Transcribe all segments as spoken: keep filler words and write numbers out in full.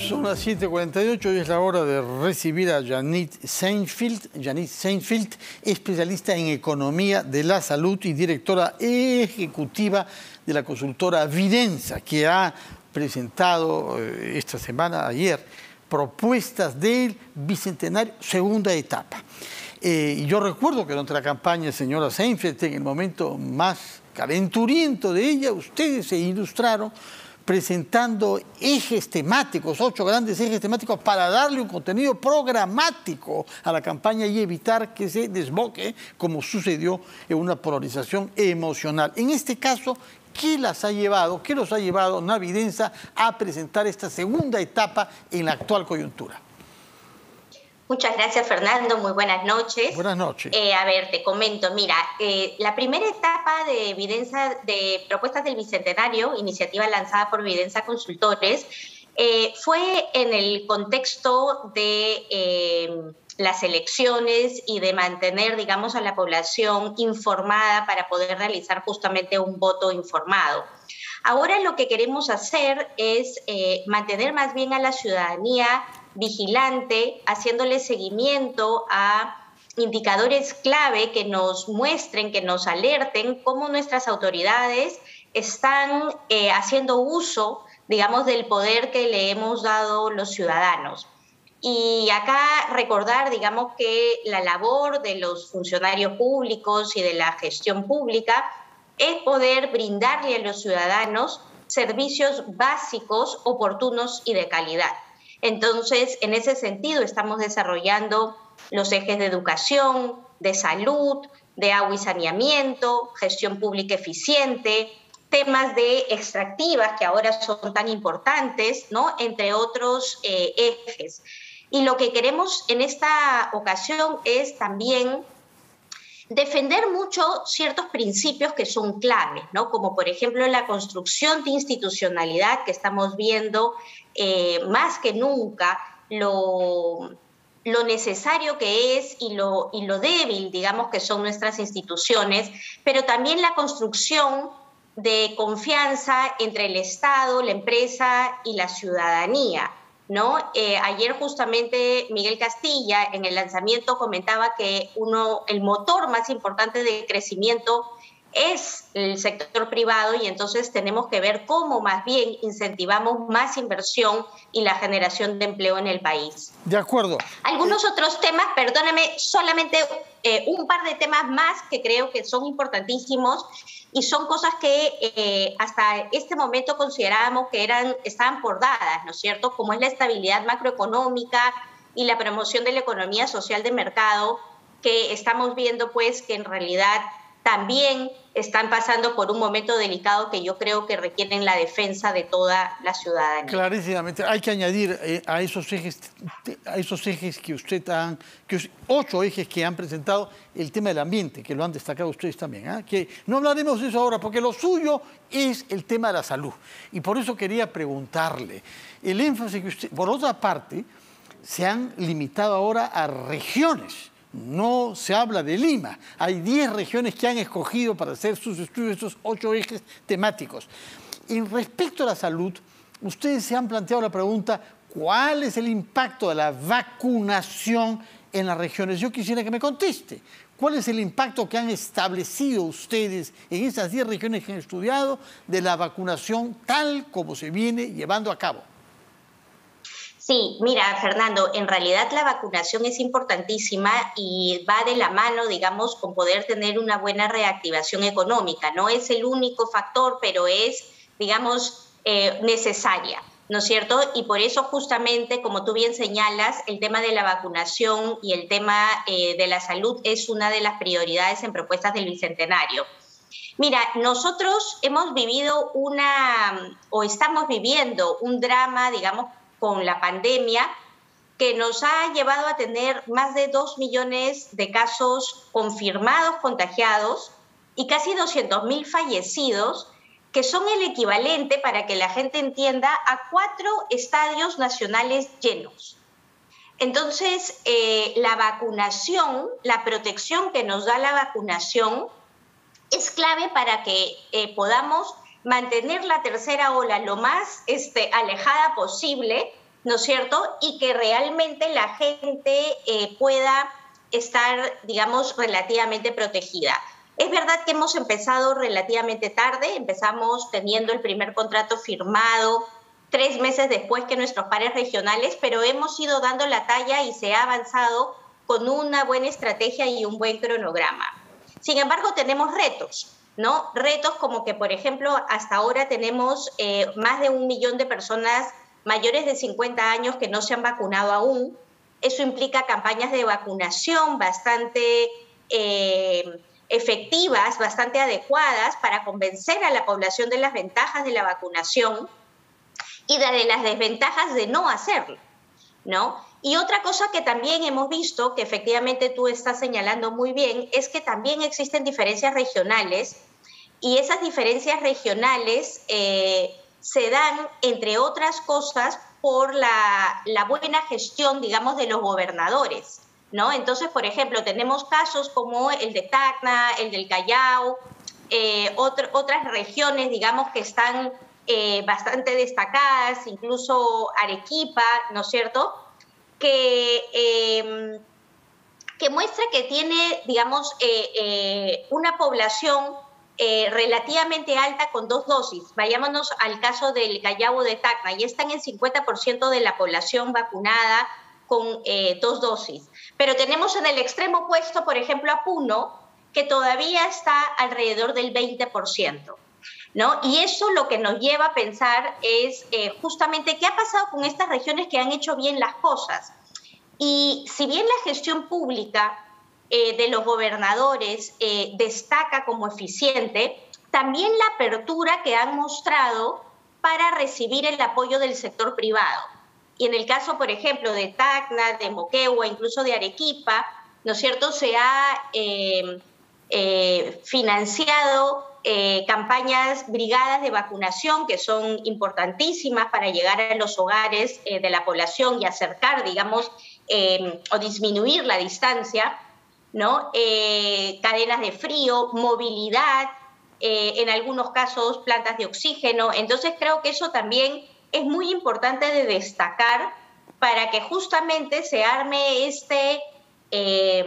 Son las siete cuarenta y ocho y es la hora de recibir a Janit Seinfeld. Janit Seinfeld, especialista en economía de la salud y directora ejecutiva de la consultora Vidensa, que ha presentado eh, esta semana, ayer, propuestas del Bicentenario, segunda etapa. Eh, y yo recuerdo que durante la campaña, señora Seinfeld, en el momento más calenturiento de ella, ustedes se ilustraron presentando ejes temáticos, ocho grandes ejes temáticos para darle un contenido programático a la campaña y evitar que se desboque, como sucedió en una polarización emocional. En este caso, ¿qué las ha llevado, qué los ha llevado Navidensa a presentar esta segunda etapa en la actual coyuntura? Muchas gracias, Fernando. Muy buenas noches. Buenas noches. Eh, a ver, te comento. Mira, eh, la primera etapa de Vidensa, de propuestas del Bicentenario, iniciativa lanzada por Vidensa Consultores, eh, fue en el contexto de eh, las elecciones y de mantener, digamos, a la población informada para poder realizar justamente un voto informado. Ahora lo que queremos hacer es eh, mantener más bien a la ciudadanía vigilante, haciéndole seguimiento a indicadores clave que nos muestren, que nos alerten cómo nuestras autoridades están eh, haciendo uso, digamos, del poder que le hemos dado los ciudadanos. Y acá recordar, digamos, que la labor de los funcionarios públicos y de la gestión pública es poder brindarle a los ciudadanos servicios básicos, oportunos y de calidad. Entonces, en ese sentido, estamos desarrollando los ejes de educación, de salud, de agua y saneamiento, gestión pública eficiente, temas de extractivas que ahora son tan importantes, ¿no? Entre otros eh, ejes. Y lo que queremos en esta ocasión es también defender mucho ciertos principios que son claves, ¿no? Como por ejemplo la construcción de institucionalidad que estamos viendo eh, más que nunca, lo, lo necesario que es y lo, y lo débil, digamos, que son nuestras instituciones, pero también la construcción de confianza entre el Estado, la empresa y la ciudadanía, ¿no? Eh, ayer justamente Miguel Castilla en el lanzamiento comentaba que uno, el motor más importante de crecimiento es el sector privado y entonces tenemos que ver cómo más bien incentivamos más inversión y la generación de empleo en el país. De acuerdo. Algunos otros temas, perdóname, solamente eh, un par de temas más que creo que son importantísimos y son cosas que eh, hasta este momento considerábamos que eran, estaban por dadas, ¿no es cierto? Como es la estabilidad macroeconómica y la promoción de la economía social de mercado, que estamos viendo pues que en realidad también están pasando por un momento delicado que yo creo que requieren la defensa de toda la ciudadanía. Clarísimamente. Hay que añadir eh, a esos ejes, a esos ejes que usted han, que, ocho ejes que han presentado, el tema del ambiente, que lo han destacado ustedes también. ¿eh? Que no hablaremos de eso ahora, porque lo suyo es el tema de la salud. Y por eso quería preguntarle, el énfasis que usted, por otra parte, se han limitado ahora a regiones. No se habla de Lima. Hay diez regiones que han escogido para hacer sus estudios estos ocho ejes temáticos. En respecto a la salud, ustedes se han planteado la pregunta, ¿cuál es el impacto de la vacunación en las regiones? Yo quisiera que me conteste. ¿Cuál es el impacto que han establecido ustedes en esas diez regiones que han estudiado de la vacunación tal como se viene llevando a cabo? Sí, mira, Fernando, en realidad la vacunación es importantísima y va de la mano, digamos, con poder tener una buena reactivación económica. No es el único factor, pero es, digamos, eh, necesaria, ¿no es cierto? Y por eso justamente, como tú bien señalas, el tema de la vacunación y el tema eh, de la salud es una de las prioridades en propuestas del Bicentenario. Mira, nosotros hemos vivido una, o estamos viviendo un drama, digamos, con la pandemia, que nos ha llevado a tener más de dos millones de casos confirmados contagiados y casi doscientos mil fallecidos, que son el equivalente, para que la gente entienda, a cuatro estadios nacionales llenos. Entonces, eh, la vacunación, la protección que nos da la vacunación, es clave para que eh, podamos mantener la tercera ola lo más este, alejada posible, ¿no es cierto? Y que realmente la gente eh, pueda estar, digamos, relativamente protegida. Es verdad que hemos empezado relativamente tarde, empezamos teniendo el primer contrato firmado tres meses después que nuestros pares regionales, pero hemos ido dando la talla y se ha avanzado con una buena estrategia y un buen cronograma. Sin embargo, tenemos retos, ¿no? Retos como que, por ejemplo, hasta ahora tenemos eh, más de un millón de personas mayores de cincuenta años que no se han vacunado aún. Eso implica campañas de vacunación bastante eh, efectivas, bastante adecuadas para convencer a la población de las ventajas de la vacunación y de las desventajas de no hacerlo, ¿no? Y otra cosa que también hemos visto, que efectivamente tú estás señalando muy bien, es que también existen diferencias regionales y esas diferencias regionales eh, se dan, entre otras cosas, por la, la buena gestión, digamos, de los gobernadores, ¿no? Entonces, por ejemplo, tenemos casos como el de Tacna, el del Callao, eh, otro, otras regiones, digamos, que están eh, bastante destacadas, incluso Arequipa, ¿no es cierto?, que, eh, que muestra que tiene, digamos, eh, eh, una población eh, relativamente alta con dos dosis. Vayámonos al caso del Callao de Tacna, y están en cincuenta por ciento de la población vacunada con eh, dos dosis. Pero tenemos en el extremo opuesto, por ejemplo, a Puno, que todavía está alrededor del veinte por ciento. ¿No? Y eso lo que nos lleva a pensar es eh, justamente qué ha pasado con estas regiones que han hecho bien las cosas. Y si bien la gestión pública eh, de los gobernadores eh, destaca como eficiente, también la apertura que han mostrado para recibir el apoyo del sector privado. Y en el caso, por ejemplo, de Tacna, de Moquegua, incluso de Arequipa, ¿no es cierto?, se ha eh, eh, financiado Eh, campañas, brigadas de vacunación que son importantísimas para llegar a los hogares eh, de la población y acercar, digamos, eh, o disminuir la distancia, ¿no? Eh, cadenas de frío, movilidad, eh, en algunos casos plantas de oxígeno. Entonces creo que eso también es muy importante de destacar para que justamente se arme este, eh,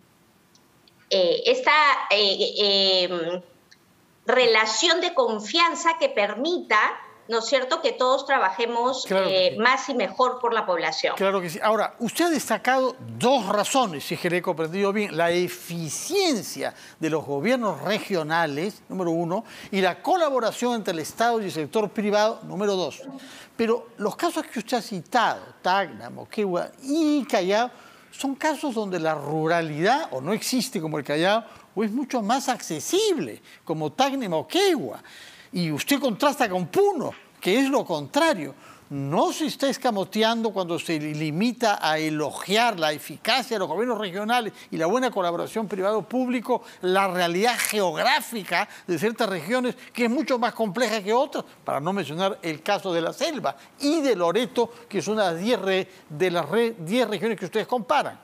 eh, esta... Eh, eh, relación de confianza que permita, ¿no es cierto?, que todos trabajemos claro eh, sí. más y mejor por la población. Claro que sí. Ahora, usted ha destacado dos razones, si es que le he comprendido bien. La eficiencia de los gobiernos regionales, número uno, y la colaboración entre el Estado y el sector privado, número dos. Pero los casos que usted ha citado, Tacna, Moquegua y Callao, son casos donde la ruralidad o no existe como el Callao, o es mucho más accesible, como Tacna y Moquegua. Y usted contrasta con Puno, que es lo contrario. No se está escamoteando cuando se limita a elogiar la eficacia de los gobiernos regionales y la buena colaboración privado-público, la realidad geográfica de ciertas regiones, que es mucho más compleja que otras, para no mencionar el caso de la selva y de Loreto, que son las diez de las diez regiones que ustedes comparan.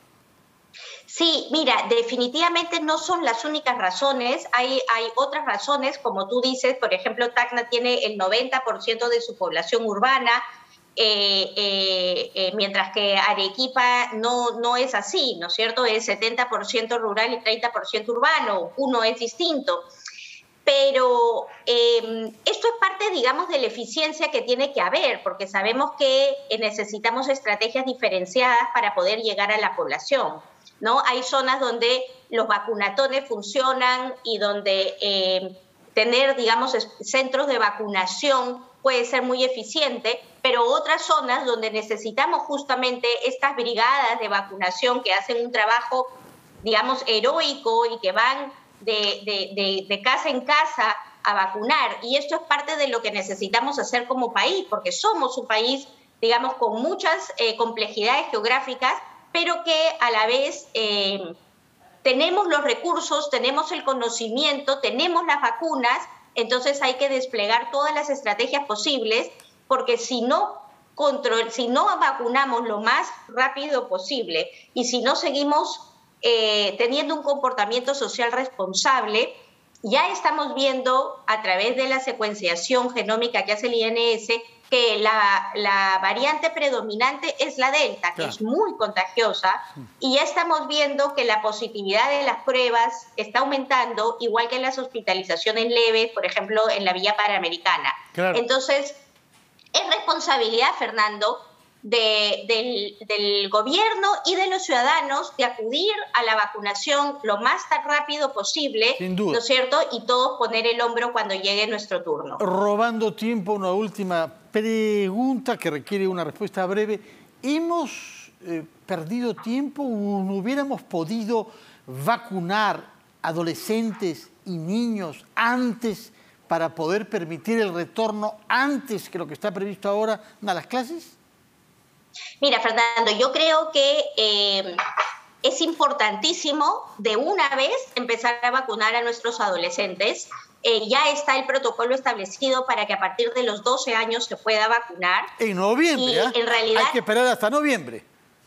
Sí, mira, definitivamente no son las únicas razones, hay, hay otras razones, como tú dices, por ejemplo, Tacna tiene el noventa por ciento de su población urbana, eh, eh, eh, mientras que Arequipa no, no es así, ¿no es cierto? Es setenta por ciento rural y treinta por ciento urbano, uno es distinto. Pero eh, esto es parte, digamos, de la eficiencia que tiene que haber, porque sabemos que necesitamos estrategias diferenciadas para poder llegar a la población, ¿no? Hay zonas donde los vacunatones funcionan y donde eh, tener, digamos, centros de vacunación puede ser muy eficiente, pero otras zonas donde necesitamos justamente estas brigadas de vacunación que hacen un trabajo, digamos, heroico y que van de, de, de, de casa en casa a vacunar. Y esto es parte de lo que necesitamos hacer como país, porque somos un país, digamos, con muchas eh, complejidades geográficas, pero que a la vez eh, tenemos los recursos, tenemos el conocimiento, tenemos las vacunas, entonces hay que desplegar todas las estrategias posibles, porque si no, control, si no vacunamos lo más rápido posible y si no seguimos eh, teniendo un comportamiento social responsable, ya estamos viendo a través de la secuenciación genómica que hace el I N S que la, la variante predominante es la Delta, que claro. es muy contagiosa, y ya estamos viendo que la positividad de las pruebas está aumentando, igual que las hospitalizaciones leves, por ejemplo, en la Vía Panamericana. Claro. Entonces, es responsabilidad, Fernando, de, del, del gobierno y de los ciudadanos de acudir a la vacunación lo más tan rápido posible, sin duda, ¿no es cierto? Y todos poner el hombro cuando llegue nuestro turno. Robando tiempo, una última pregunta que requiere una respuesta breve. ¿Hemos eh, perdido tiempo o no hubiéramos podido vacunar adolescentes y niños antes para poder permitir el retorno antes que lo que está previsto ahora a las clases? Mira, Fernando, yo creo que eh, es importantísimo de una vez empezar a vacunar a nuestros adolescentes. Eh, ya está el protocolo establecido para que a partir de los doce años se pueda vacunar. En noviembre, y, ¿eh? en realidad, hay que esperar hasta noviembre.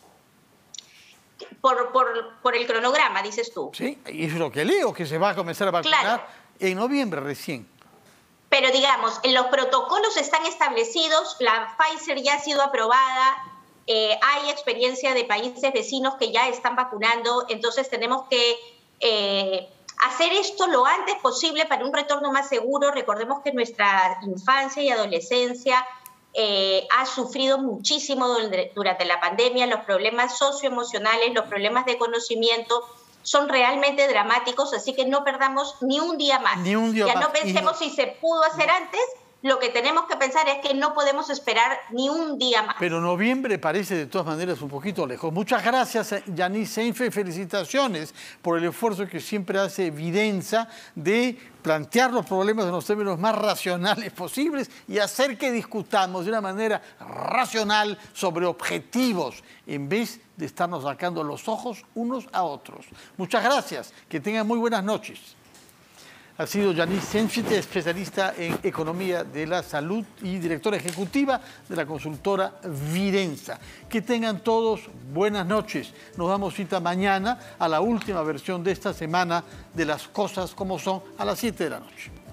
Por, por, por el cronograma, dices tú. Sí, y es lo que leo, que se va a comenzar a vacunar claro. en noviembre recién. Pero digamos, los protocolos están establecidos, la Pfizer ya ha sido aprobada, eh, hay experiencia de países vecinos que ya están vacunando, entonces tenemos que eh, hacer esto lo antes posible para un retorno más seguro. Recordemos que nuestra infancia y adolescencia eh, ha sufrido muchísimo durante la pandemia, los problemas socioemocionales, los problemas de conocimiento son realmente dramáticos, así que no perdamos ni un día más. Ni un día ya más. no pensemos no, si se pudo hacer no. antes, lo que tenemos que pensar es que no podemos esperar ni un día más. Pero noviembre parece de todas maneras un poquito lejos. Muchas gracias, Yanice Seinfeld. Felicitaciones por el esfuerzo que siempre hace Vidensa de plantear los problemas en los términos más racionales posibles y hacer que discutamos de una manera racional sobre objetivos en vez de estarnos sacando los ojos unos a otros. Muchas gracias. Que tengan muy buenas noches. Ha sido Yanice Seinfeld, especialista en economía de la salud y directora ejecutiva de la consultora Vidensa. Que tengan todos buenas noches. Nos damos cita mañana a la última versión de esta semana de Las Cosas Como Son a las siete de la noche.